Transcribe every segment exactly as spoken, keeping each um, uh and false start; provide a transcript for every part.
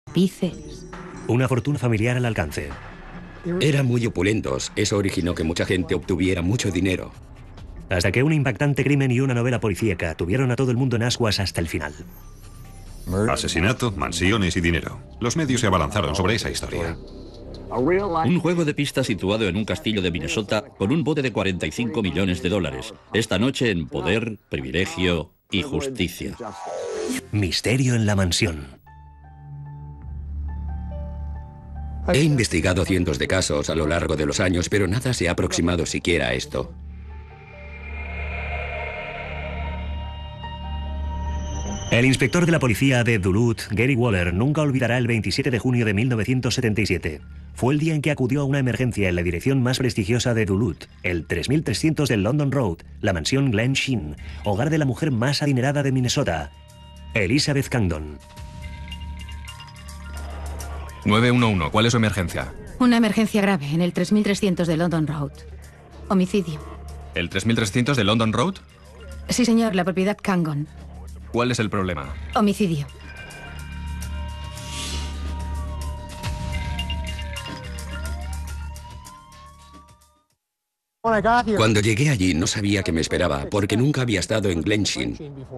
bíceps. Una fortuna familiar al alcance. Eran muy opulentos. Eso originó que mucha gente obtuviera mucho dinero. Hasta que un impactante crimen y una novela policíaca tuvieron a todo el mundo en ascuas hasta el final. Asesinato, mansiones y dinero. Los medios se abalanzaron sobre esa historia. Un juego de pistas situado en un castillo de Minnesota con un bote de cuarenta y cinco millones de dólares. Esta noche en Poder, Privilegio y Justicia. Misterio en la mansión. He investigado cientos de casos a lo largo de los años, pero nada se ha aproximado siquiera a esto. El inspector de la policía de Duluth, Gary Waller, nunca olvidará el veintisiete de junio de mil novecientos setenta y siete. Fue el día en que acudió a una emergencia en la dirección más prestigiosa de Duluth, el tres mil trescientos del London Road, la mansión Glen Sheen, hogar de la mujer más adinerada de Minnesota, Elizabeth Candon. nueve uno uno, ¿cuál es su emergencia? Una emergencia grave en el tres mil trescientos de London Road. Homicidio. ¿El tres mil trescientos de London Road? Sí, señor, la propiedad Candon. ¿Cuál es el problema? Homicidio. Cuando llegué allí no sabía qué me esperaba, porque nunca había estado en Glen Sheen.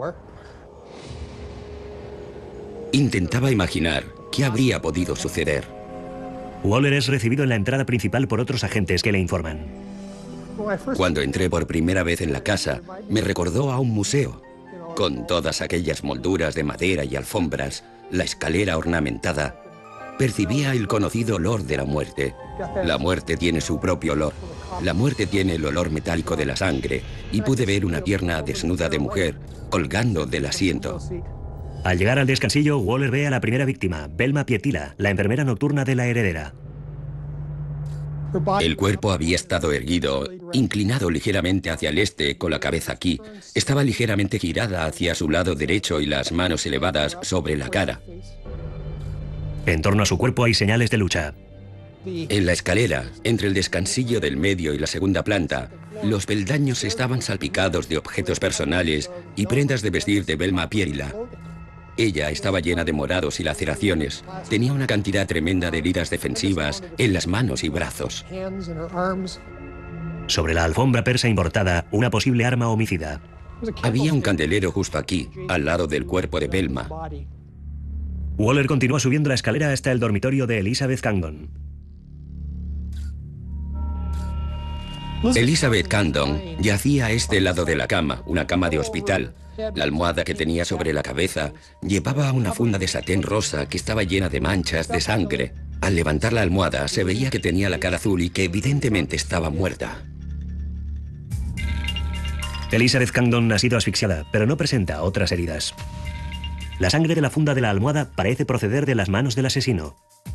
Intentaba imaginar qué habría podido suceder. Waller es recibido en la entrada principal por otros agentes que le informan. Cuando entré por primera vez en la casa, me recordó a un museo. Con todas aquellas molduras de madera y alfombras, la escalera ornamentada, percibía el conocido olor de la muerte. La muerte tiene su propio olor. La muerte tiene el olor metálico de la sangre, y pude ver una pierna desnuda de mujer colgando del asiento. Al llegar al descansillo, Waller ve a la primera víctima, Velma Pietila, la enfermera nocturna de la heredera. El cuerpo había estado erguido, inclinado ligeramente hacia el este, con la cabeza aquí. Estaba ligeramente girada hacia su lado derecho y las manos elevadas sobre la cara. En torno a su cuerpo hay señales de lucha. En la escalera, entre el descansillo del medio y la segunda planta, los peldaños estaban salpicados de objetos personales y prendas de vestir de Velma Pietila. Ella estaba llena de morados y laceraciones. Tenía una cantidad tremenda de heridas defensivas en las manos y brazos. Sobre la alfombra persa importada, una posible arma homicida. Había un candelero justo aquí, al lado del cuerpo de Velma. Waller continúa subiendo la escalera hasta el dormitorio de Elizabeth Candon. Elizabeth Candon yacía a este lado de la cama, una cama de hospital. La almohada que tenía sobre la cabeza llevaba una funda de satén rosa que estaba llena de manchas de sangre. Al levantar la almohada se veía que tenía la cara azul y que evidentemente estaba muerta. Elizabeth Candon ha sido asfixiada, pero no presenta otras heridas. La sangre de la funda de la almohada parece proceder de las manos del asesino.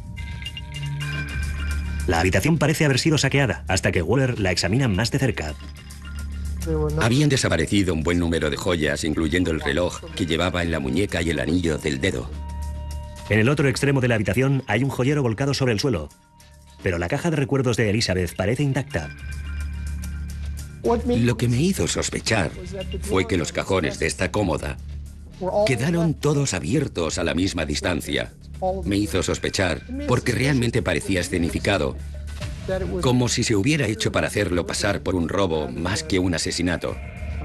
La habitación parece haber sido saqueada, hasta que Waller la examina más de cerca. Habían desaparecido un buen número de joyas, incluyendo el reloj que llevaba en la muñeca y el anillo del dedo. En el otro extremo de la habitación hay un joyero volcado sobre el suelo, pero la caja de recuerdos de Elizabeth parece intacta. Lo que me hizo sospechar fue que los cajones de esta cómoda quedaron todos abiertos a la misma distancia. Me hizo sospechar porque realmente parecía escenificado, como si se hubiera hecho para hacerlo pasar por un robo más que un asesinato.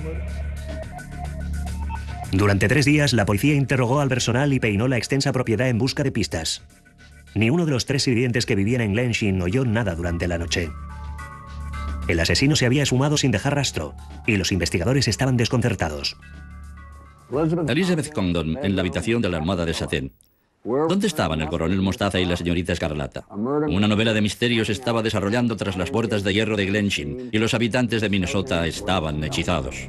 Durante tres días, la policía interrogó al personal y peinó la extensa propiedad en busca de pistas. Ni uno de los tres sirvientes que vivían en Glen Sheen oyó nada durante la noche. El asesino se había esfumado sin dejar rastro, y los investigadores estaban desconcertados. Elizabeth Candon en la habitación de la almohada de satén. ¿Dónde estaban el coronel Mostaza y la señorita Escarlata? Una novela de misterios se estaba desarrollando tras las puertas de hierro de Glen Sheen y los habitantes de Minnesota estaban hechizados.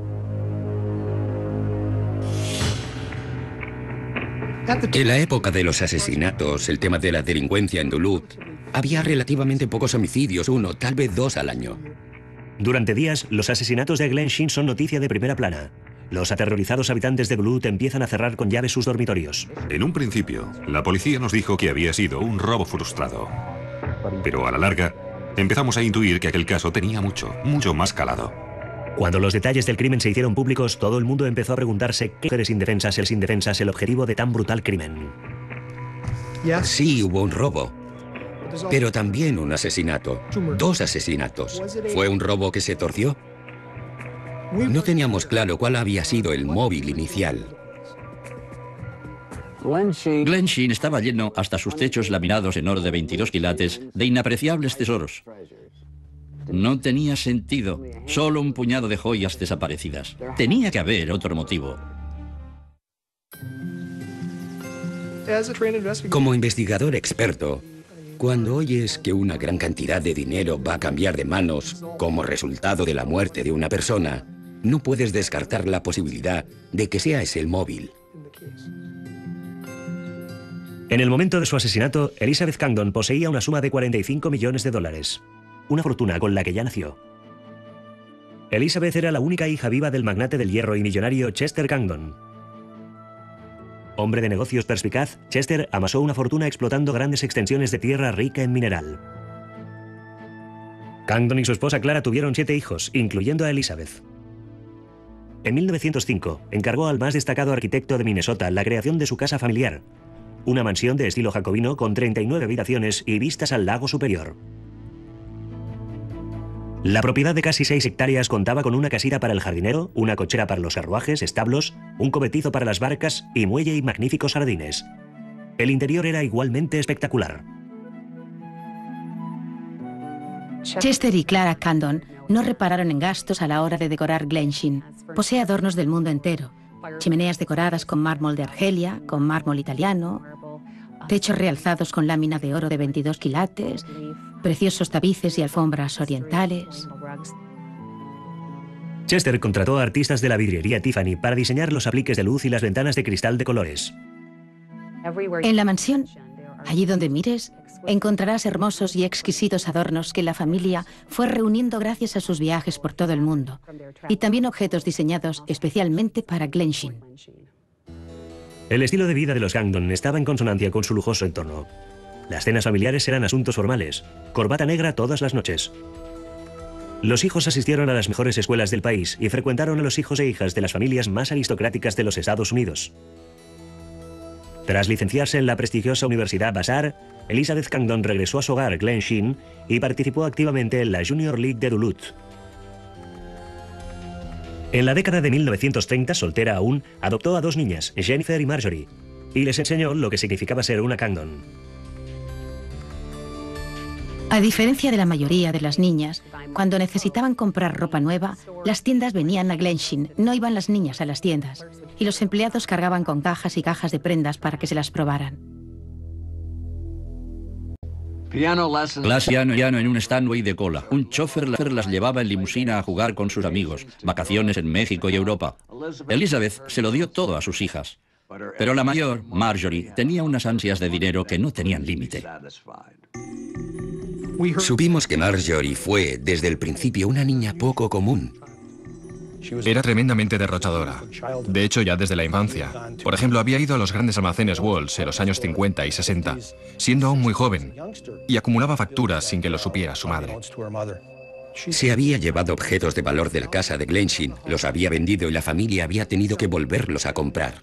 En la época de los asesinatos, el tema de la delincuencia en Duluth, había relativamente pocos homicidios, uno, tal vez dos al año. Durante días, los asesinatos de Glen Sheen son noticia de primera plana. Los aterrorizados habitantes de Duluth empiezan a cerrar con llave sus dormitorios. En un principio, la policía nos dijo que había sido un robo frustrado. Pero a la larga, empezamos a intuir que aquel caso tenía mucho, mucho más calado. Cuando los detalles del crimen se hicieron públicos, todo el mundo empezó a preguntarse qué mujeres indefensas es indefensas el objetivo de tan brutal crimen. Sí, hubo un robo, pero también un asesinato. Dos asesinatos. ¿Fue un robo que se torció? No teníamos claro cuál había sido el móvil inicial. Glen Sheen estaba lleno hasta sus techos laminados en oro de veintidós quilates de inapreciables tesoros. No tenía sentido, solo un puñado de joyas desaparecidas. Tenía que haber otro motivo. Como investigador experto, cuando oyes que una gran cantidad de dinero va a cambiar de manos como resultado de la muerte de una persona, no puedes descartar la posibilidad de que sea ese el móvil. En el momento de su asesinato, Elizabeth Cangdon poseía una suma de cuarenta y cinco millones de dólares, una fortuna con la que ya nació. Elizabeth era la única hija viva del magnate del hierro y millonario Chester Cangdon. Hombre de negocios perspicaz, Chester amasó una fortuna explotando grandes extensiones de tierra rica en mineral. Cangdon y su esposa Clara tuvieron siete hijos, incluyendo a Elizabeth. En mil novecientos cinco, encargó al más destacado arquitecto de Minnesota la creación de su casa familiar, una mansión de estilo jacobino con treinta y nueve habitaciones y vistas al lago Superior. La propiedad de casi seis hectáreas contaba con una casita para el jardinero, una cochera para los carruajes, establos, un cobertizo para las barcas y muelle y magníficos jardines. El interior era igualmente espectacular. Chester y Clara Cangdon no repararon en gastos a la hora de decorar Glen Sheen. Posee adornos del mundo entero. Chimeneas decoradas con mármol de Argelia, con mármol italiano, techos realzados con lámina de oro de veintidós quilates, preciosos tapices y alfombras orientales. Chester contrató a artistas de la vidriería Tiffany para diseñar los apliques de luz y las ventanas de cristal de colores. En la mansión, allí donde mires, encontrarás hermosos y exquisitos adornos que la familia fue reuniendo gracias a sus viajes por todo el mundo, y también objetos diseñados especialmente para Glen Sheen. El estilo de vida de los Cangdon estaba en consonancia con su lujoso entorno. Las cenas familiares eran asuntos formales, corbata negra todas las noches. Los hijos asistieron a las mejores escuelas del país y frecuentaron a los hijos e hijas de las familias más aristocráticas de los Estados Unidos. Tras licenciarse en la prestigiosa Universidad Vassar, Elizabeth Cangdon regresó a su hogar, Glen Sheen, y participó activamente en la Junior League de Duluth. En la década de mil novecientos treinta, soltera aún, adoptó a dos niñas, Jennifer y Marjorie, y les enseñó lo que significaba ser una Cangdon. A diferencia de la mayoría de las niñas, cuando necesitaban comprar ropa nueva, las tiendas venían a Glen Sheen, no iban las niñas a las tiendas, y los empleados cargaban con cajas y cajas de prendas para que se las probaran. Clase piano, piano en un Steinway de cola. Un chofer las llevaba en limusina a jugar con sus amigos. Vacaciones en México y Europa. Elizabeth se lo dio todo a sus hijas. Pero la mayor, Marjorie, tenía unas ansias de dinero que no tenían límite. Supimos que Marjorie fue, desde el principio, una niña poco común. Era tremendamente derrochadora. De hecho, ya desde la infancia. Por ejemplo, había ido a los grandes almacenes Walls en los años cincuenta y sesenta, siendo aún muy joven, y acumulaba facturas sin que lo supiera su madre. Se había llevado objetos de valor de la casa de Glen Sheen, los había vendido y la familia había tenido que volverlos a comprar.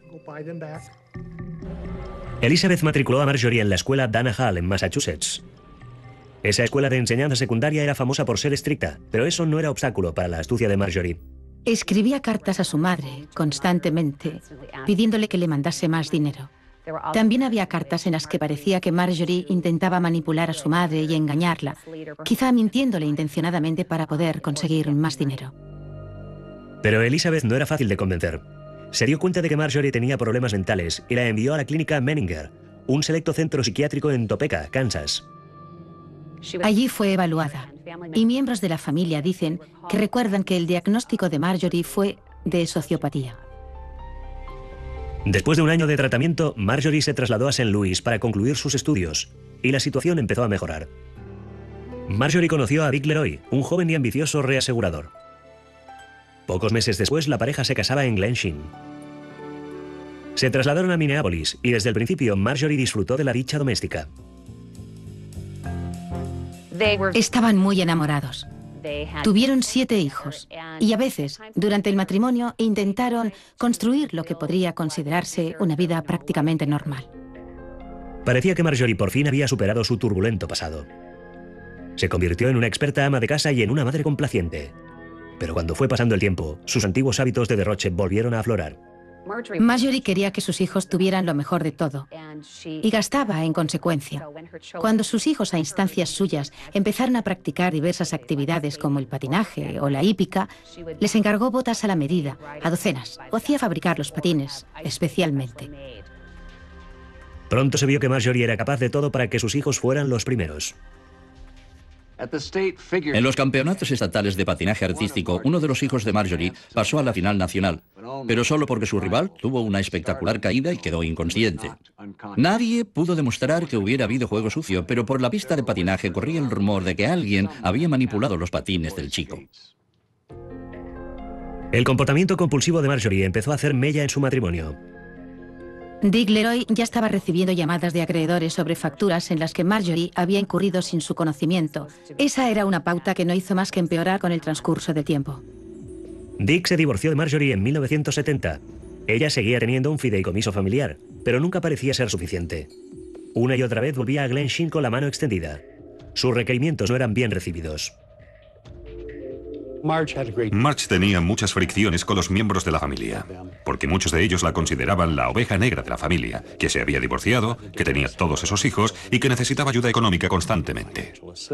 Elizabeth matriculó a Marjorie en la escuela Dana Hall en Massachusetts. Esa escuela de enseñanza secundaria era famosa por ser estricta, pero eso no era obstáculo para la astucia de Marjorie. Escribía cartas a su madre constantemente, pidiéndole que le mandase más dinero. También había cartas en las que parecía que Marjorie intentaba manipular a su madre y engañarla, quizá mintiéndole intencionadamente para poder conseguir más dinero. Pero Elizabeth no era fácil de convencer. Se dio cuenta de que Marjorie tenía problemas mentales y la envió a la clínica Menninger, un selecto centro psiquiátrico en Topeka, Kansas. Allí fue evaluada, y miembros de la familia dicen que recuerdan que el diagnóstico de Marjorie fue de sociopatía. Después de un año de tratamiento, Marjorie se trasladó a Saint Louis para concluir sus estudios, y la situación empezó a mejorar. Marjorie conoció a Vic Leroy, un joven y ambicioso reasegurador. Pocos meses después, la pareja se casaba en Glen Sheen. Se trasladaron a Minneapolis, y desde el principio Marjorie disfrutó de la dicha doméstica. Estaban muy enamorados. Tuvieron siete hijos y a veces, durante el matrimonio, intentaron construir lo que podría considerarse una vida prácticamente normal. Parecía que Marjorie por fin había superado su turbulento pasado. Se convirtió en una experta ama de casa y en una madre complaciente. Pero cuando fue pasando el tiempo, sus antiguos hábitos de derroche volvieron a aflorar. Marjorie quería que sus hijos tuvieran lo mejor de todo y gastaba en consecuencia. Cuando sus hijos, a instancias suyas, empezaron a practicar diversas actividades como el patinaje o la hípica, les encargó botas a la medida, a docenas, o hacía fabricar los patines, especialmente. Pronto se vio que Marjorie era capaz de todo para que sus hijos fueran los primeros. En los campeonatos estatales de patinaje artístico, uno de los hijos de Marjorie pasó a la final nacional, pero solo porque su rival tuvo una espectacular caída y quedó inconsciente. Nadie pudo demostrar que hubiera habido juego sucio, pero por la pista de patinaje corría el rumor de que alguien había manipulado los patines del chico. El comportamiento compulsivo de Marjorie empezó a hacer mella en su matrimonio. Dick Leroy ya estaba recibiendo llamadas de acreedores sobre facturas en las que Marjorie había incurrido sin su conocimiento. Esa era una pauta que no hizo más que empeorar con el transcurso del tiempo. Dick se divorció de Marjorie en mil novecientos setenta. Ella seguía teniendo un fideicomiso familiar, pero nunca parecía ser suficiente. Una y otra vez volvía a Glensheen con la mano extendida. Sus requerimientos no eran bien recibidos. Marge tenía muchas fricciones con los miembros de la familia, porque muchos de ellos la consideraban la oveja negra de la familia, que se había divorciado, que tenía todos esos hijos y que necesitaba ayuda económica constantemente.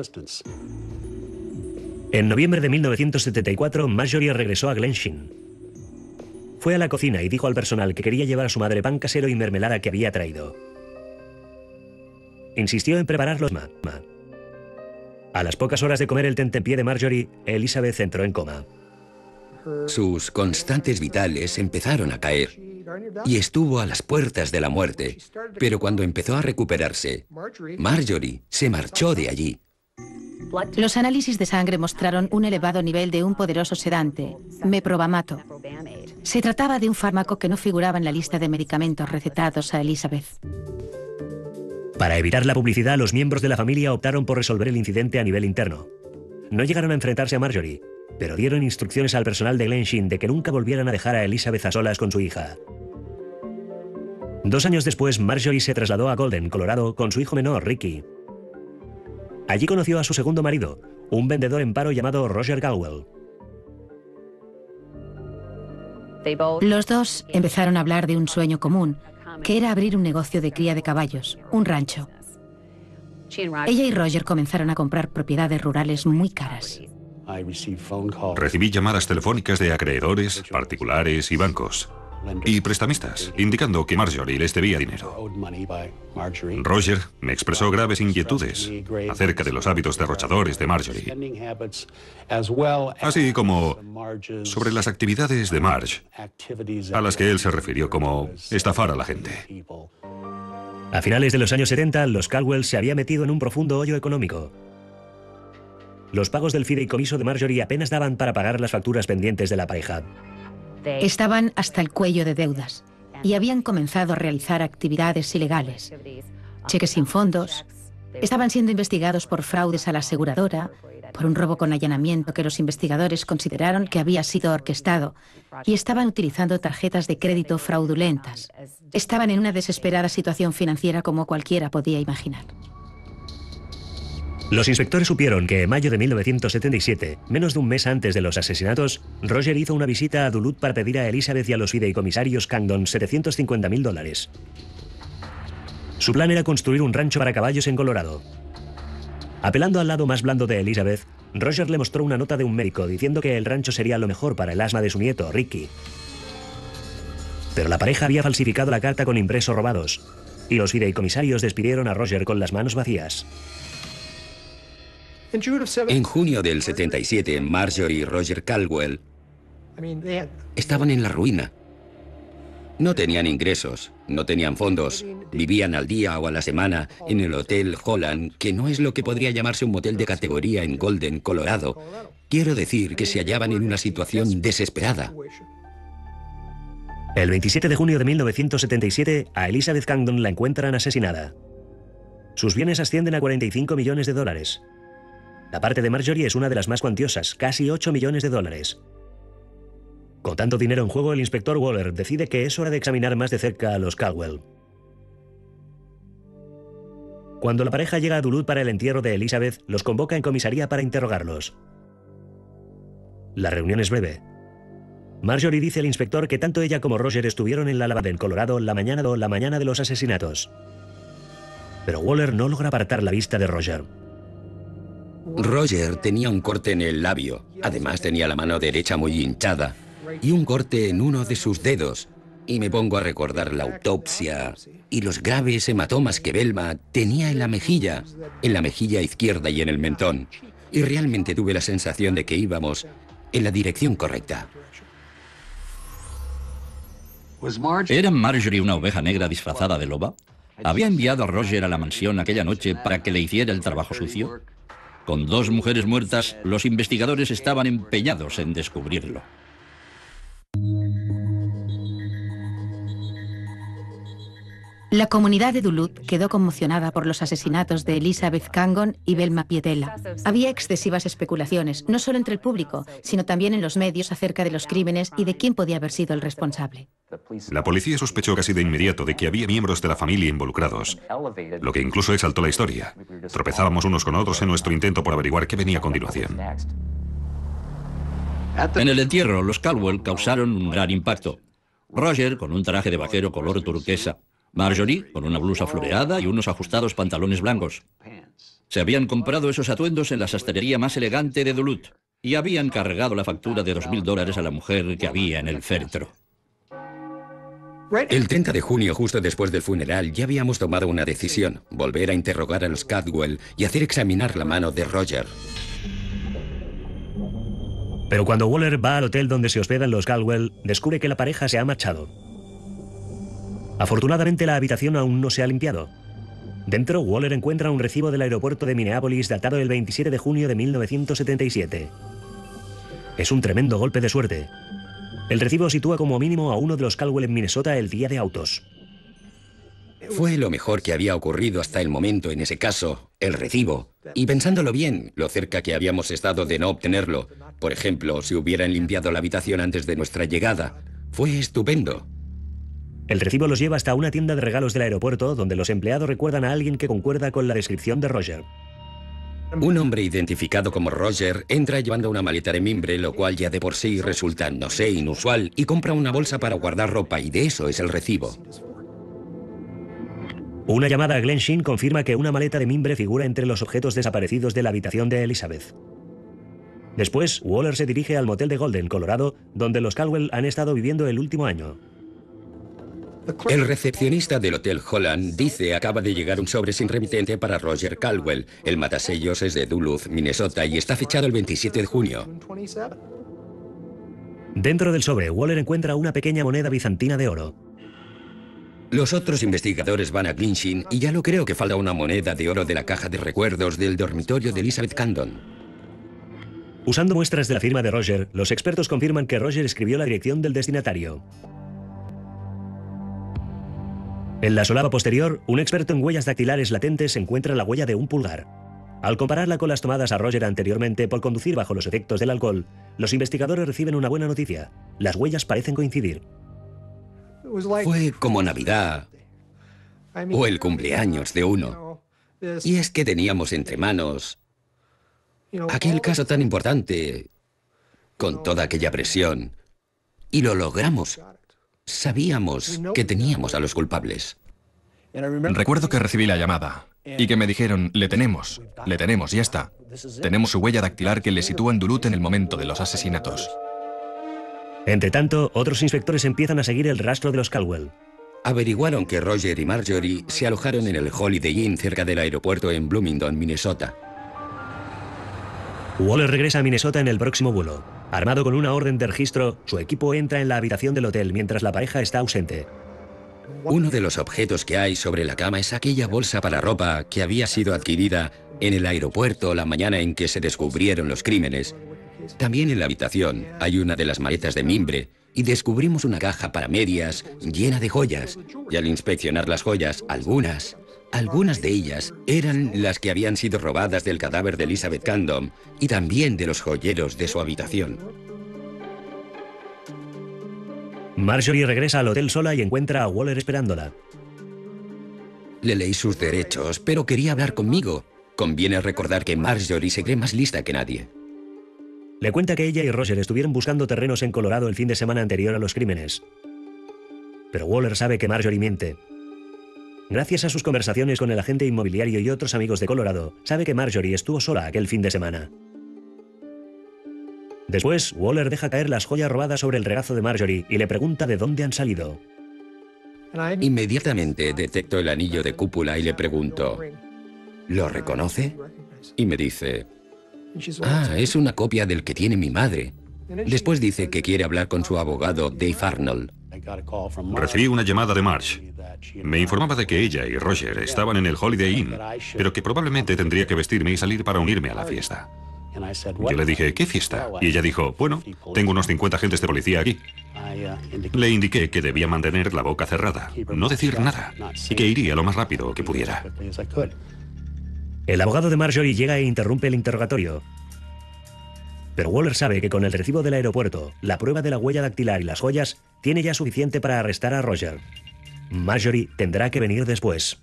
En noviembre de mil novecientos setenta y cuatro, Marjorie regresó a Glensheen. Fue a la cocina y dijo al personal que quería llevar a su madre pan casero y mermelada que había traído. Insistió en prepararlos más. A las pocas horas de comer el tentempié de Marjorie, Elizabeth entró en coma. Sus constantes vitales empezaron a caer y estuvo a las puertas de la muerte, pero cuando empezó a recuperarse, Marjorie se marchó de allí. Los análisis de sangre mostraron un elevado nivel de un poderoso sedante, meprovamato. Se trataba de un fármaco que no figuraba en la lista de medicamentos recetados a Elizabeth. Para evitar la publicidad, los miembros de la familia optaron por resolver el incidente a nivel interno. No llegaron a enfrentarse a Marjorie, pero dieron instrucciones al personal de Glensheen de que nunca volvieran a dejar a Elizabeth a solas con su hija. Dos años después, Marjorie se trasladó a Golden, Colorado, con su hijo menor, Ricky. Allí conoció a su segundo marido, un vendedor en paro llamado Roger Caldwell. Los dos empezaron a hablar de un sueño común, que era abrir un negocio de cría de caballos, un rancho. Ella y Roger comenzaron a comprar propiedades rurales muy caras. Recibí llamadas telefónicas de acreedores, particulares y bancos, y prestamistas, indicando que Marjorie les debía dinero. Roger me expresó graves inquietudes acerca de los hábitos derrochadores de Marjorie, así como sobre las actividades de Marge, a las que él se refirió como estafar a la gente. A finales de los años setenta, los Caldwell se había metido en un profundo hoyo económico. Los pagos del fideicomiso de Marjorie apenas daban para pagar las facturas pendientes de la pareja. Estaban hasta el cuello de deudas y habían comenzado a realizar actividades ilegales. Cheques sin fondos. Estaban siendo investigados por fraudes a la aseguradora, por un robo con allanamiento que los investigadores consideraron que había sido orquestado, y estaban utilizando tarjetas de crédito fraudulentas. Estaban en una desesperada situación financiera como cualquiera podía imaginar. Los inspectores supieron que en mayo de mil novecientos setenta y siete, menos de un mes antes de los asesinatos, Roger hizo una visita a Duluth para pedir a Elizabeth y a los fideicomisarios Candon setecientos cincuenta mil dólares. Su plan era construir un rancho para caballos en Colorado. Apelando al lado más blando de Elizabeth, Roger le mostró una nota de un médico diciendo que el rancho sería lo mejor para el asma de su nieto, Ricky. Pero la pareja había falsificado la carta con impresos robados, y los fideicomisarios despidieron a Roger con las manos vacías. En junio del setenta y siete, Marjorie y Roger Caldwell estaban en la ruina. No tenían ingresos, no tenían fondos, vivían al día o a la semana en el Hotel Holland, que no es lo que podría llamarse un motel de categoría en Golden, Colorado. Quiero decir que se hallaban en una situación desesperada. El veintisiete de junio de mil novecientos setenta y siete, a Elizabeth Candon la encuentran asesinada. Sus bienes ascienden a cuarenta y cinco millones de dólares. La parte de Marjorie es una de las más cuantiosas, casi ocho millones de dólares. Con tanto dinero en juego, el inspector Waller decide que es hora de examinar más de cerca a los Caldwell. Cuando la pareja llega a Duluth para el entierro de Elizabeth, los convoca en comisaría para interrogarlos. La reunión es breve. Marjorie dice al inspector que tanto ella como Roger estuvieron en la lavanda en Colorado la mañana, la mañana de los asesinatos. Pero Waller no logra apartar la vista de Roger. Roger tenía un corte en el labio. Además tenía la mano derecha muy hinchada y un corte en uno de sus dedos. Y me pongo a recordar la autopsia y los graves hematomas que Velma tenía en la mejilla, en la mejilla izquierda y en el mentón. Y realmente tuve la sensación de que íbamos en la dirección correcta. ¿Era Marjorie una oveja negra disfrazada de loba? ¿Había enviado a Roger a la mansión aquella noche para que le hiciera el trabajo sucio? Con dos mujeres muertas, los investigadores estaban empeñados en descubrirlo. La comunidad de Duluth quedó conmocionada por los asesinatos de Elizabeth Candon y Velma Pietela. Había excesivas especulaciones, no solo entre el público, sino también en los medios acerca de los crímenes y de quién podía haber sido el responsable. La policía sospechó casi de inmediato de que había miembros de la familia involucrados, lo que incluso exaltó la historia. Tropezábamos unos con otros en nuestro intento por averiguar qué venía a continuación. En el entierro, los Caldwell causaron un gran impacto. Roger con un traje de vaquero color turquesa. Marjorie con una blusa floreada y unos ajustados pantalones blancos. Se habían comprado esos atuendos en la sastrería más elegante de Duluth y habían cargado la factura de dos mil dólares a la mujer que había en el féretro. El treinta de junio, justo después del funeral, ya habíamos tomado una decisión: volver a interrogar a los Caldwell y hacer examinar la mano de Roger. Pero cuando Waller va al hotel donde se hospedan los Caldwell, descubre que la pareja se ha marchado. Afortunadamente, la habitación aún no se ha limpiado. Dentro, Waller encuentra un recibo del aeropuerto de Minneapolis datado el veintisiete de junio de mil novecientos setenta y siete. Es un tremendo golpe de suerte. El recibo sitúa como mínimo a uno de los Caldwell en Minnesota el día de autos. Fue lo mejor que había ocurrido hasta el momento en ese caso, el recibo. Y pensándolo bien, lo cerca que habíamos estado de no obtenerlo. Por ejemplo, si hubieran limpiado la habitación antes de nuestra llegada. Fue estupendo. El recibo los lleva hasta una tienda de regalos del aeropuerto, donde los empleados recuerdan a alguien que concuerda con la descripción de Roger. Un hombre identificado como Roger entra llevando una maleta de mimbre, lo cual ya de por sí resulta, no sé, inusual, y compra una bolsa para guardar ropa, y de eso es el recibo. Una llamada a Glenn Sheen confirma que una maleta de mimbre figura entre los objetos desaparecidos de la habitación de Elizabeth. Después, Waller se dirige al motel de Golden, Colorado, donde los Caldwell han estado viviendo el último año. El recepcionista del Hotel Holland dice acaba de llegar un sobre sin remitente para Roger Caldwell. El matasellos es de Duluth, Minnesota, y está fechado el veintisiete de junio. Dentro del sobre, Waller encuentra una pequeña moneda bizantina de oro. Los otros investigadores van a Glenn Sheen y ya lo creo que falta una moneda de oro de la caja de recuerdos del dormitorio de Elizabeth Candon. Usando muestras de la firma de Roger, los expertos confirman que Roger escribió la dirección del destinatario. En la solapa posterior, un experto en huellas dactilares latentes encuentra la huella de un pulgar. Al compararla con las tomadas a Roger anteriormente por conducir bajo los efectos del alcohol, los investigadores reciben una buena noticia. Las huellas parecen coincidir. Fue como Navidad o el cumpleaños de uno. Y es que teníamos entre manos aquel caso tan importante, con toda aquella presión, y lo logramos. Sabíamos que teníamos a los culpables. Recuerdo que recibí la llamada y que me dijeron, le tenemos, le tenemos, ya está. Tenemos su huella dactilar que le sitúa en Duluth en el momento de los asesinatos. Entre tanto, otros inspectores empiezan a seguir el rastro de los Caldwell. Averiguaron que Roger y Marjorie se alojaron en el Holiday Inn cerca del aeropuerto en Bloomington, Minnesota. Waller regresa a Minnesota en el próximo vuelo. Armado con una orden de registro, su equipo entra en la habitación del hotel mientras la pareja está ausente. Uno de los objetos que hay sobre la cama es aquella bolsa para ropa que había sido adquirida en el aeropuerto la mañana en que se descubrieron los crímenes. También en la habitación hay una de las maletas de mimbre y descubrimos una caja para medias llena de joyas. Y al inspeccionar las joyas, algunas, algunas de ellas eran las que habían sido robadas del cadáver de Elizabeth Candon y también de los joyeros de su habitación. Marjorie regresa al hotel sola y encuentra a Waller esperándola. Le leí sus derechos, pero quería hablar conmigo. Conviene recordar que Marjorie se cree más lista que nadie. Le cuenta que ella y Roger estuvieron buscando terrenos en Colorado el fin de semana anterior a los crímenes. Pero Waller sabe que Marjorie miente. Gracias a sus conversaciones con el agente inmobiliario y otros amigos de Colorado, sabe que Marjorie estuvo sola aquel fin de semana. Después, Waller deja caer las joyas robadas sobre el regazo de Marjorie y le pregunta de dónde han salido. Inmediatamente detecto el anillo de cúpula y le pregunto, ¿lo reconoce? Y me dice, ah, es una copia del que tiene mi madre. Después dice que quiere hablar con su abogado, Dave Arnold. Recibí una llamada de Marge. Me informaba de que ella y Roger estaban en el Holiday Inn, pero que probablemente tendría que vestirme y salir para unirme a la fiesta. Yo le dije, ¿qué fiesta? Y ella dijo, bueno, tengo unos cincuenta agentes de policía aquí. Le indiqué que debía mantener la boca cerrada, no decir nada, y que iría lo más rápido que pudiera. El abogado de Marjorie llega e interrumpe el interrogatorio. Pero Waller sabe que con el recibo del aeropuerto, la prueba de la huella dactilar y las joyas, tiene ya suficiente para arrestar a Roger. Marjorie tendrá que venir después.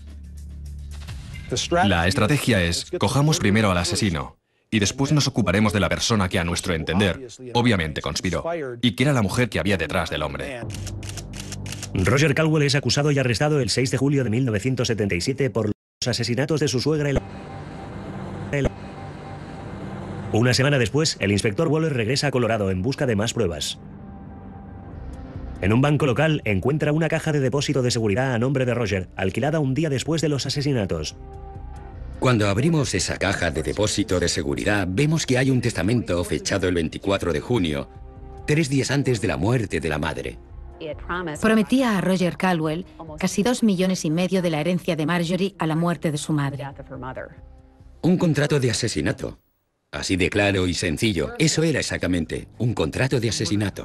La estrategia es, cojamos primero al asesino, y después nos ocuparemos de la persona que a nuestro entender, obviamente conspiró, y que era la mujer que había detrás del hombre. Roger Caldwell es acusado y arrestado el seis de julio de mil novecientos setenta y siete por los asesinatos de su suegra y la... Una semana después, el inspector Waller regresa a Colorado en busca de más pruebas. En un banco local encuentra una caja de depósito de seguridad a nombre de Roger, alquilada un día después de los asesinatos. Cuando abrimos esa caja de depósito de seguridad, vemos que hay un testamento fechado el veinticuatro de junio, tres días antes de la muerte de la madre. Prometía a Roger Caldwell casi dos millones y medio de la herencia de Marjorie a la muerte de su madre. Un contrato de asesinato. Así de claro y sencillo. Eso era exactamente, un contrato de asesinato.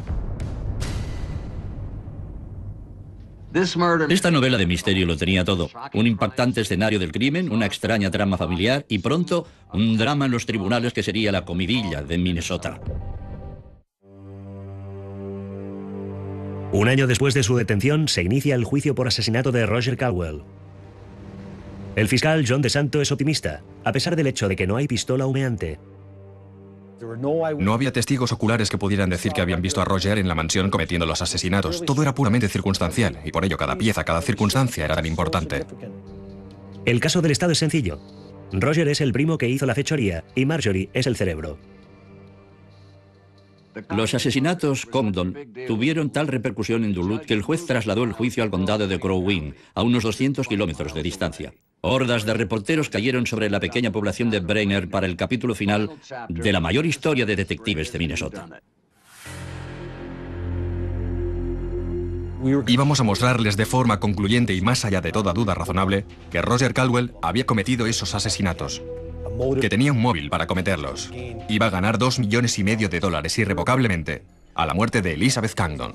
Esta novela de misterio lo tenía todo. Un impactante escenario del crimen, una extraña trama familiar y pronto un drama en los tribunales que sería la comidilla de Minnesota. Un año después de su detención, se inicia el juicio por asesinato de Roger Caldwell. El fiscal John DeSanto es optimista, a pesar del hecho de que no hay pistola humeante. No había testigos oculares que pudieran decir que habían visto a Roger en la mansión cometiendo los asesinatos. Todo era puramente circunstancial, y por ello cada pieza, cada circunstancia era tan importante. El caso del Estado es sencillo. Roger es el primo que hizo la fechoría, y Marjorie es el cerebro. Los asesinatos Comdon tuvieron tal repercusión en Duluth que el juez trasladó el juicio al condado de Crow Wing, a unos doscientos kilómetros de distancia. Hordas de reporteros cayeron sobre la pequeña población de Brainerd para el capítulo final de la mayor historia de detectives de Minnesota. Íbamos a mostrarles de forma concluyente y más allá de toda duda razonable que Roger Caldwell había cometido esos asesinatos, que tenía un móvil para cometerlos. Iba a ganar dos millones y medio de dólares irrevocablemente a la muerte de Elizabeth Congdon.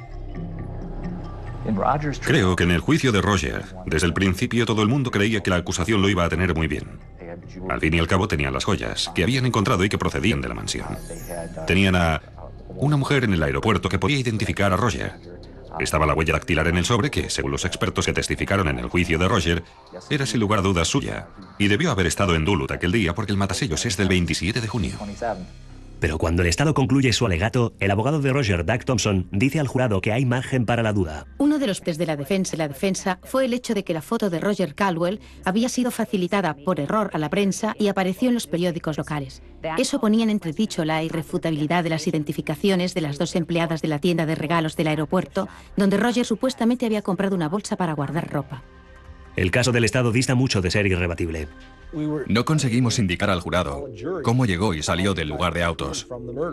Creo que en el juicio de Roger, desde el principio todo el mundo creía que la acusación lo iba a tener muy bien. Al fin y al cabo tenían las joyas, que habían encontrado y que procedían de la mansión. Tenían a una mujer en el aeropuerto que podía identificar a Roger. Estaba la huella dactilar en el sobre que, según los expertos que testificaron en el juicio de Roger, era sin lugar a dudas suya. Y debió haber estado en Duluth aquel día porque el matasellos es del veintisiete de junio. Pero cuando el Estado concluye su alegato, el abogado de Roger, Doug Thompson, dice al jurado que hay margen para la duda. Uno de los test de la defensa y la defensa fue el hecho de que la foto de Roger Caldwell había sido facilitada por error a la prensa y apareció en los periódicos locales. Eso ponía en entredicho la irrefutabilidad de las identificaciones de las dos empleadas de la tienda de regalos del aeropuerto, donde Roger supuestamente había comprado una bolsa para guardar ropa. El caso del Estado dista mucho de ser irrebatible. No conseguimos indicar al jurado cómo llegó y salió del lugar de autos.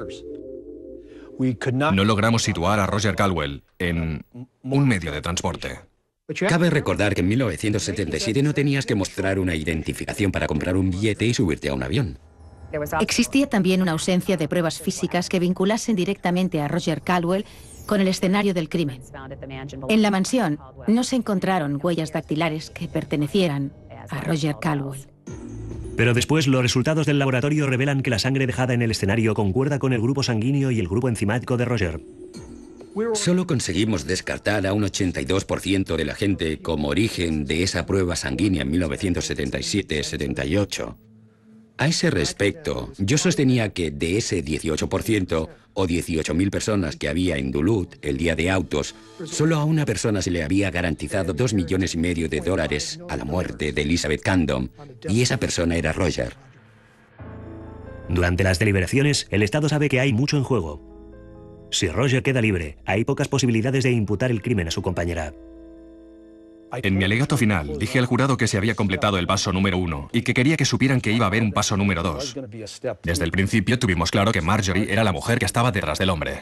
No logramos situar a Roger Caldwell en un medio de transporte. Cabe recordar que en mil novecientos setenta y siete no tenías que mostrar una identificación para comprar un billete y subirte a un avión. Existía también una ausencia de pruebas físicas que vinculasen directamente a Roger Caldwell con el escenario del crimen. En la mansión no se encontraron huellas dactilares que pertenecieran a Roger Caldwell. Pero después los resultados del laboratorio revelan que la sangre dejada en el escenario concuerda con el grupo sanguíneo y el grupo enzimático de Roger. Solo conseguimos descartar a un ochenta y dos por ciento de la gente como origen de esa prueba sanguínea en mil novecientos setenta y siete setenta y ocho. A ese respecto, yo sostenía que de ese dieciocho por ciento o dieciocho mil personas que había en Duluth el día de autos, solo a una persona se le había garantizado dos millones y medio de dólares a la muerte de Elizabeth Candon, y esa persona era Roger. Durante las deliberaciones, el Estado sabe que hay mucho en juego. Si Roger queda libre, hay pocas posibilidades de imputar el crimen a su compañera. En mi alegato final, dije al jurado que se había completado el paso número uno y que quería que supieran que iba a haber un paso número dos. Desde el principio tuvimos claro que Marjorie era la mujer que estaba detrás del hombre.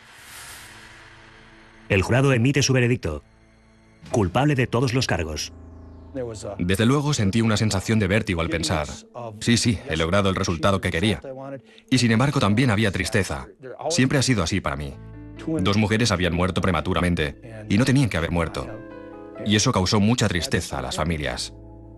El jurado emite su veredicto. Culpable de todos los cargos. Desde luego sentí una sensación de vértigo al pensar, sí, sí, he logrado el resultado que quería. Y sin embargo también había tristeza. Siempre ha sido así para mí. Dos mujeres habían muerto prematuramente y no tenían que haber muerto. Y eso causó mucha tristeza a las familias.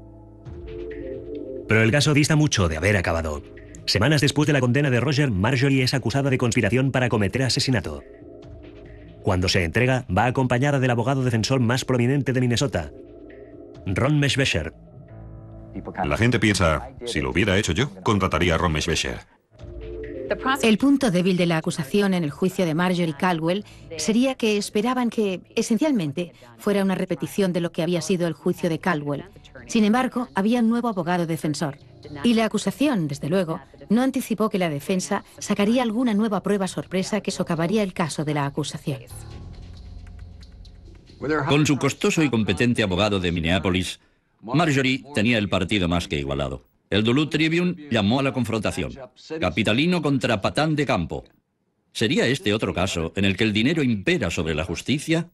Pero el caso dista mucho de haber acabado. Semanas después de la condena de Roger, Marjorie es acusada de conspiración para cometer asesinato. Cuando se entrega, va acompañada del abogado defensor más prominente de Minnesota, Ron Meshbesher. La gente piensa, si lo hubiera hecho yo, contrataría a Ron Meshbesher. El punto débil de la acusación en el juicio de Marjorie Caldwell sería que esperaban que, esencialmente, fuera una repetición de lo que había sido el juicio de Caldwell. Sin embargo, había un nuevo abogado defensor. Y la acusación, desde luego, no anticipó que la defensa sacaría alguna nueva prueba sorpresa que socavaría el caso de la acusación. Con su costoso y competente abogado de Minneapolis, Marjorie tenía el partido más que igualado. El Duluth Tribune llamó a la confrontación. Capitalino contra patán de campo. ¿Sería este otro caso en el que el dinero impera sobre la justicia?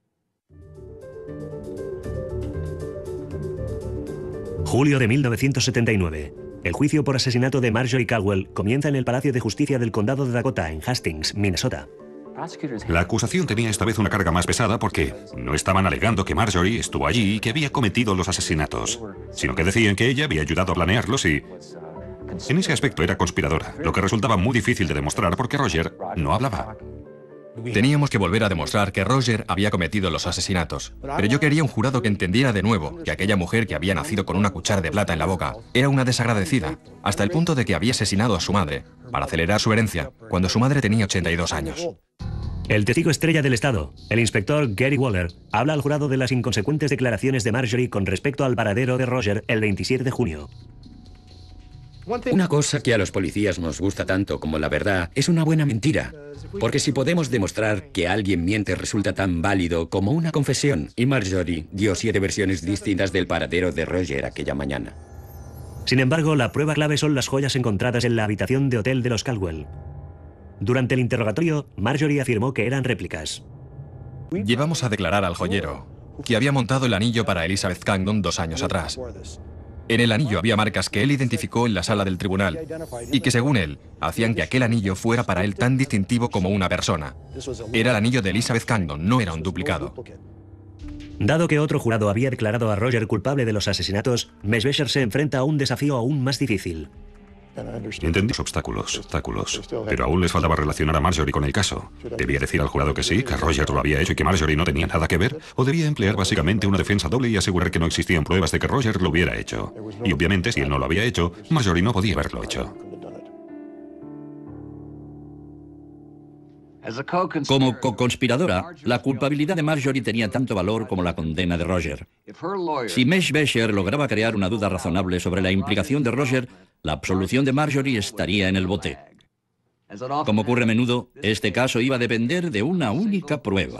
Julio de mil novecientos setenta y nueve. El juicio por asesinato de Marjorie Caldwell comienza en el Palacio de Justicia del Condado de Dakota, en Hastings, Minnesota. La acusación tenía esta vez una carga más pesada porque no estaban alegando que Marjorie estuvo allí y que había cometido los asesinatos, sino que decían que ella había ayudado a planearlos y, en ese aspecto, era conspiradora, lo que resultaba muy difícil de demostrar porque Roger no hablaba. Teníamos que volver a demostrar que Roger había cometido los asesinatos, pero yo quería un jurado que entendiera de nuevo que aquella mujer que había nacido con una cuchara de plata en la boca era una desagradecida, hasta el punto de que había asesinado a su madre, para acelerar su herencia, cuando su madre tenía ochenta y dos años. El testigo estrella del Estado, el inspector Gary Waller, habla al jurado de las inconsecuentes declaraciones de Marjorie con respecto al paradero de Roger el veintisiete de junio. Una cosa que a los policías nos gusta tanto como la verdad es una buena mentira. Porque si podemos demostrar que alguien miente resulta tan válido como una confesión. Y Marjorie dio siete versiones distintas del paradero de Roger aquella mañana. Sin embargo, la prueba clave son las joyas encontradas en la habitación de hotel de los Caldwell. Durante el interrogatorio, Marjorie afirmó que eran réplicas. Llevamos a declarar al joyero que había montado el anillo para Elizabeth Candon dos años atrás. En el anillo había marcas que él identificó en la sala del tribunal y que, según él, hacían que aquel anillo fuera para él tan distintivo como una persona. Era el anillo de Elizabeth Candon, no era un duplicado. Dado que otro jurado había declarado a Roger culpable de los asesinatos, Meshbesher se enfrenta a un desafío aún más difícil. Entendí los obstáculos, obstáculos, pero aún les faltaba relacionar a Marjorie con el caso. ¿Debía decir al jurado que sí, que Roger lo había hecho y que Marjorie no tenía nada que ver? ¿O debía emplear básicamente una defensa doble y asegurar que no existían pruebas de que Roger lo hubiera hecho? Y obviamente, si él no lo había hecho, Marjorie no podía haberlo hecho. Como co-conspiradora, la culpabilidad de Marjorie tenía tanto valor como la condena de Roger. Si Meshbesher lograba crear una duda razonable sobre la implicación de Roger, la absolución de Marjorie estaría en el bote. Como ocurre a menudo, este caso iba a depender de una única prueba.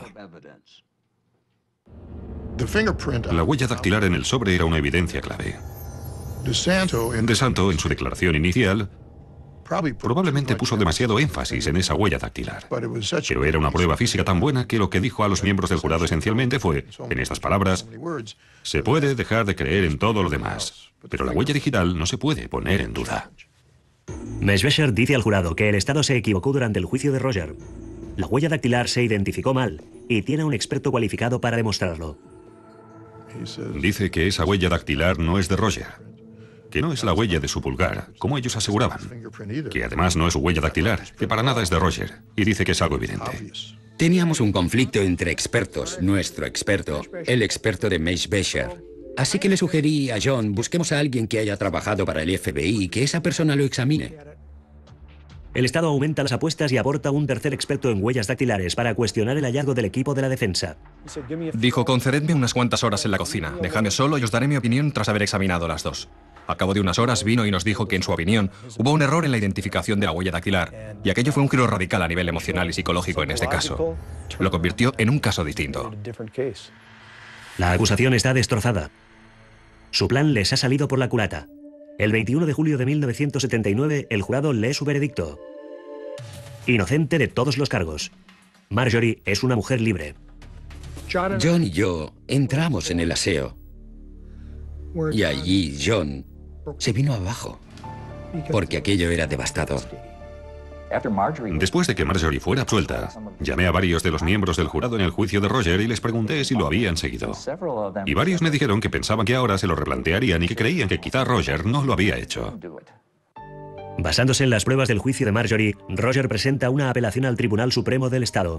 La huella dactilar en el sobre era una evidencia clave. DeSanto, en su declaración inicial, probablemente puso demasiado énfasis en esa huella dactilar. Pero era una prueba física tan buena que lo que dijo a los miembros del jurado esencialmente fue, en estas palabras, se puede dejar de creer en todo lo demás, pero la huella digital no se puede poner en duda. Meshbesher dice al jurado que el Estado se equivocó durante el juicio de Roger. La huella dactilar se identificó mal y tiene un experto cualificado para demostrarlo. Dice que esa huella dactilar no es de Roger, que no es la huella de su pulgar, como ellos aseguraban, que además no es su huella dactilar, que para nada es de Roger, y dice que es algo evidente. Teníamos un conflicto entre expertos, nuestro experto, el experto de Mace Becher. Así que le sugerí a John, busquemos a alguien que haya trabajado para el F B I y que esa persona lo examine. El Estado aumenta las apuestas y aporta un tercer experto en huellas dactilares para cuestionar el hallazgo del equipo de la defensa. Dijo, concededme unas cuantas horas en la cocina, dejadme solo y os daré mi opinión tras haber examinado las dos. Al cabo de unas horas vino y nos dijo que, en su opinión, hubo un error en la identificación de la huella dactilar, y aquello fue un giro radical a nivel emocional y psicológico en este caso. Lo convirtió en un caso distinto. La acusación está destrozada. Su plan les ha salido por la culata. El veintiuno de julio de mil novecientos setenta y nueve, el jurado lee su veredicto. Inocente de todos los cargos. Marjorie es una mujer libre. John y yo entramos en el aseo. Y allí John se vino abajo, porque aquello era devastador. Después de que Marjorie fuera absuelta, llamé a varios de los miembros del jurado en el juicio de Roger y les pregunté si lo habían seguido. Y varios me dijeron que pensaban que ahora se lo replantearían y que creían que quizá Roger no lo había hecho. Basándose en las pruebas del juicio de Marjorie, Roger presenta una apelación al Tribunal Supremo del Estado.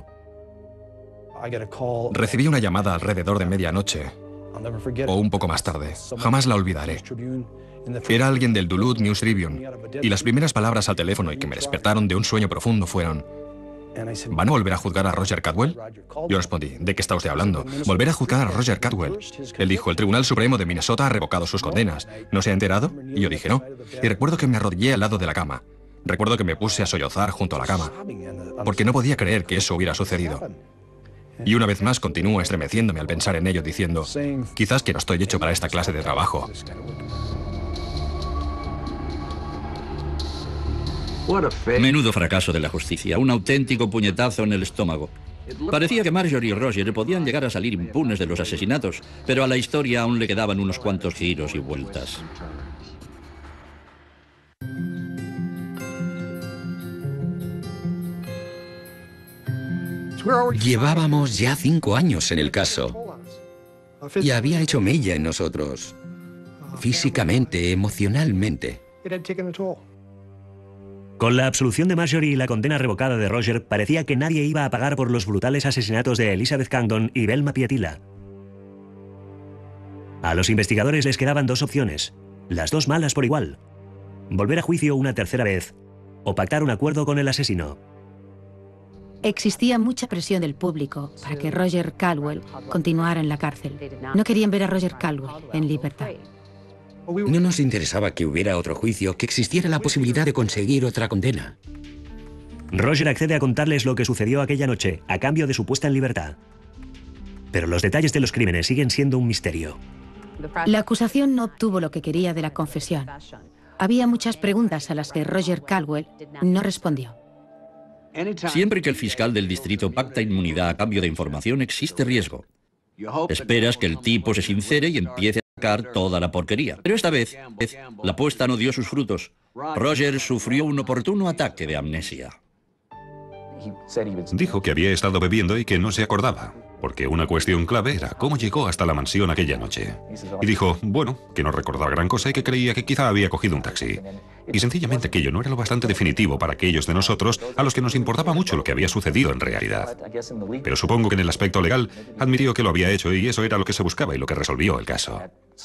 Recibí una llamada alrededor de medianoche, o un poco más tarde. Jamás la olvidaré. Era alguien del Duluth News Tribune, y las primeras palabras al teléfono y que me despertaron de un sueño profundo fueron: ¿van a volver a juzgar a Roger Cadwell? Yo respondí: ¿de qué está usted hablando? ¿Volver a juzgar a Roger Cadwell? Él dijo: el Tribunal Supremo de Minnesota ha revocado sus condenas. ¿No se ha enterado? Y yo dije: no. Y recuerdo que me arrodillé al lado de la cama. Recuerdo que me puse a sollozar junto a la cama, porque no podía creer que eso hubiera sucedido. Y una vez más continúo estremeciéndome al pensar en ello, diciendo: quizás que no estoy hecho para esta clase de trabajo. Menudo fracaso de la justicia, un auténtico puñetazo en el estómago. Parecía que Marjorie y Roger podían llegar a salir impunes de los asesinatos, pero a la historia aún le quedaban unos cuantos giros y vueltas. Llevábamos ya cinco años en el caso y había hecho mella en nosotros, físicamente, emocionalmente. Con la absolución de Marjorie y la condena revocada de Roger, parecía que nadie iba a pagar por los brutales asesinatos de Elizabeth Candon y Velma Pietila. A los investigadores les quedaban dos opciones, las dos malas por igual: volver a juicio una tercera vez o pactar un acuerdo con el asesino. Existía mucha presión del público para que Roger Cadwell continuara en la cárcel. No querían ver a Roger Cadwell en libertad. No nos interesaba que hubiera otro juicio, que existiera la posibilidad de conseguir otra condena. Roger accede a contarles lo que sucedió aquella noche, a cambio de su puesta en libertad. Pero los detalles de los crímenes siguen siendo un misterio. La acusación no obtuvo lo que quería de la confesión. Había muchas preguntas a las que Roger Cadwell no respondió. Siempre que el fiscal del distrito pacta inmunidad a cambio de información, existe riesgo. Esperas que el tipo se sincere y empiece a sacar toda la porquería. Pero esta vez, la apuesta no dio sus frutos. Roger sufrió un oportuno ataque de amnesia. Dijo que había estado bebiendo y que no se acordaba, porque una cuestión clave era cómo llegó hasta la mansión aquella noche. Y dijo, bueno, que no recordaba gran cosa y que creía que quizá había cogido un taxi. Y sencillamente aquello no era lo bastante definitivo para aquellos de nosotros a los que nos importaba mucho lo que había sucedido en realidad. Pero supongo que en el aspecto legal admitió que lo había hecho y eso era lo que se buscaba y lo que resolvió el caso.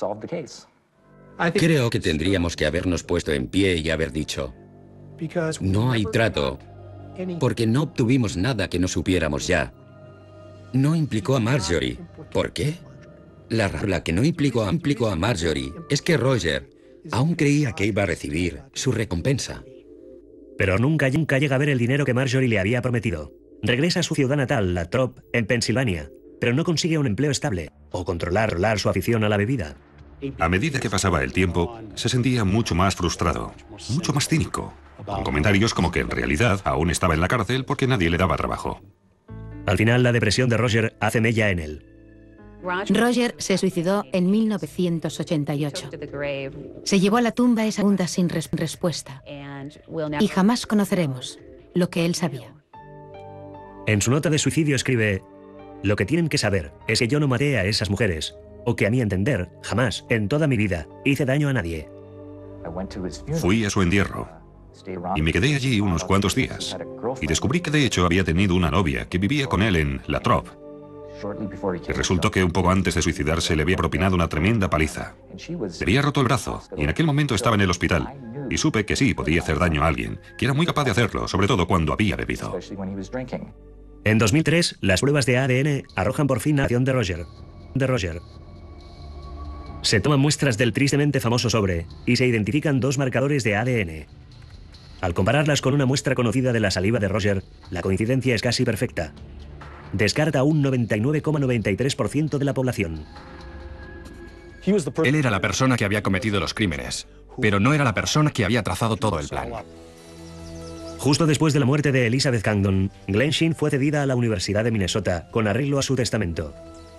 Creo que tendríamos que habernos puesto en pie y haber dicho: no hay trato, porque no obtuvimos nada que no supiéramos ya. No implicó a Marjorie. ¿Por qué? La regla que no implicó a, implicó a Marjorie es que Roger aún creía que iba a recibir su recompensa. Pero nunca, nunca llega a ver el dinero que Marjorie le había prometido. Regresa a su ciudad natal, La Trobe, en Pensilvania, pero no consigue un empleo estable o controlar, controlar su afición a la bebida. A medida que pasaba el tiempo, se sentía mucho más frustrado, mucho más cínico, con comentarios como que en realidad aún estaba en la cárcel porque nadie le daba trabajo. Al final, la depresión de Roger hace mella en él. Roger se suicidó en mil novecientos ochenta y ocho. Se llevó a la tumba esa pregunta sin res respuesta. Y jamás conoceremos lo que él sabía. En su nota de suicidio escribe: lo que tienen que saber es que yo no maté a esas mujeres, o que a mi entender, jamás, en toda mi vida, hice daño a nadie. Fui a su entierro. Y me quedé allí unos cuantos días. Y descubrí que de hecho había tenido una novia que vivía con él en La Trobe. Y resultó que un poco antes de suicidarse le había propinado una tremenda paliza. Le había roto el brazo y en aquel momento estaba en el hospital. Y supe que sí, podía hacer daño a alguien, que era muy capaz de hacerlo, sobre todo cuando había bebido. En dos mil tres, las pruebas de A D N arrojan por fin la acción de Roger. De Roger. Se toman muestras del tristemente famoso sobre y se identifican dos marcadores de A D N. Al compararlas con una muestra conocida de la saliva de Roger, la coincidencia es casi perfecta. Descarta un noventa y nueve coma noventa y tres por ciento de la población. Él era la persona que había cometido los crímenes, pero no era la persona que había trazado todo el plan. Justo después de la muerte de Elizabeth Candon, Glen Sheen fue cedida a la Universidad de Minnesota con arreglo a su testamento.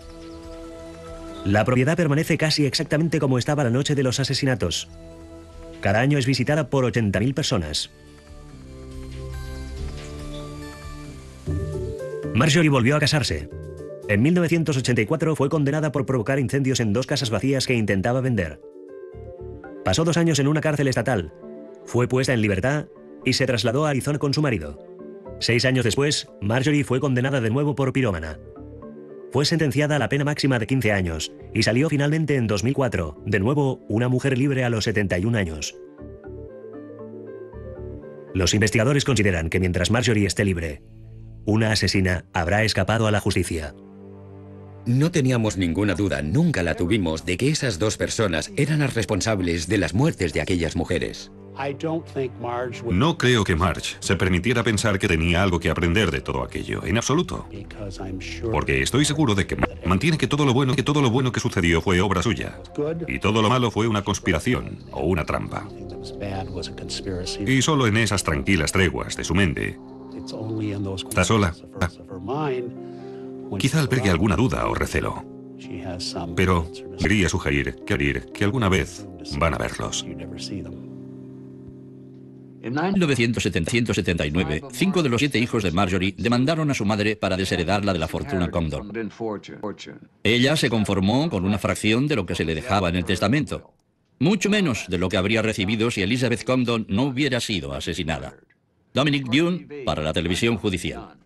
La propiedad permanece casi exactamente como estaba la noche de los asesinatos. Cada año es visitada por ochenta mil personas. Marjorie volvió a casarse. En mil novecientos ochenta y cuatro fue condenada por provocar incendios en dos casas vacías que intentaba vender. Pasó dos años en una cárcel estatal, fue puesta en libertad y se trasladó a Arizona con su marido. Seis años después, Marjorie fue condenada de nuevo por pirómana. Fue sentenciada a la pena máxima de quince años y salió finalmente en dos mil cuatro, de nuevo una mujer libre a los setenta y un años. Los investigadores consideran que mientras Marjorie esté libre, una asesina habrá escapado a la justicia. No teníamos ninguna duda, nunca la tuvimos, de que esas dos personas eran las responsables de las muertes de aquellas mujeres. No creo que Marge se permitiera pensar que tenía algo que aprender de todo aquello, en absoluto. Porque estoy seguro de que mantiene que todo lo bueno, que todo lo bueno que sucedió fue obra suya. Y todo lo malo fue una conspiración o una trampa. Y solo en esas tranquilas treguas de su mente, está sola. Quizá albergue alguna duda o recelo. Pero quería sugerir que, que alguna vez van a verlos. En mil novecientos setenta y nueve, cinco de los siete hijos de Marjorie demandaron a su madre para desheredarla de la fortuna Condon. Ella se conformó con una fracción de lo que se le dejaba en el testamento, mucho menos de lo que habría recibido si Elizabeth Condon no hubiera sido asesinada. Dominic Dunne para la televisión judicial.